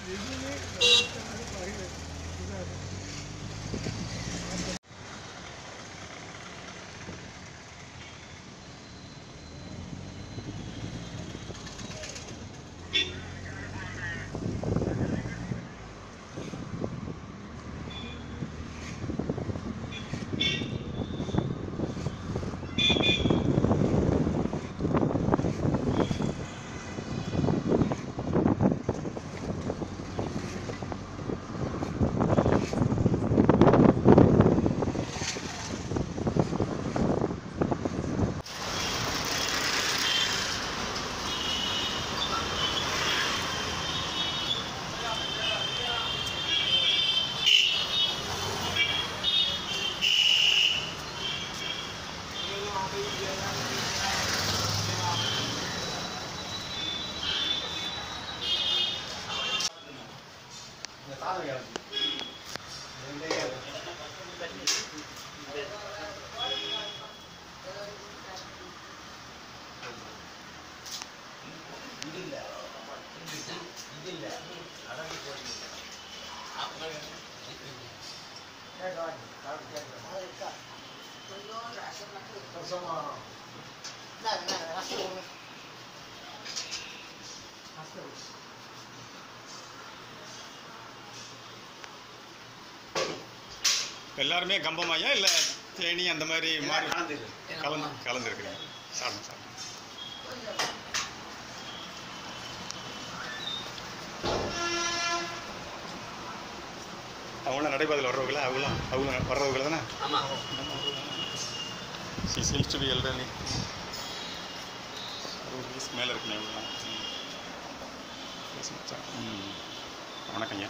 எல்லாருமே கம்பமாயா இல்லை தேனி அந்த மாதிரி மாறி கலந்துருக்குறீங்க. சாப்பிடுங்க சாப்பிடுங்க. அவங்களாம் நடைபாதையில் வர்றவங்களா? அவங்களும் வர்றவங்கள தானே? Seals to be elderly. 60 வயசு மேலே இருக்குண்ணே இவங்களாம். வணக்கங்க.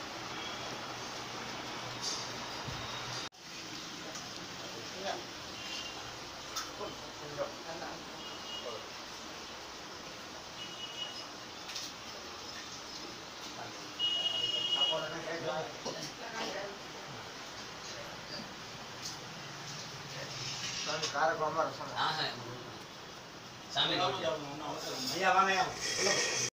சாமி